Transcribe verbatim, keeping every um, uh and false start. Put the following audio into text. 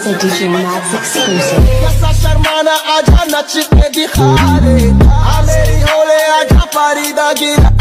a D J Max exclusive. कैसा शर्माना आजा नच के दिखा दे आ मेरी होले आजा पारी दा गिरा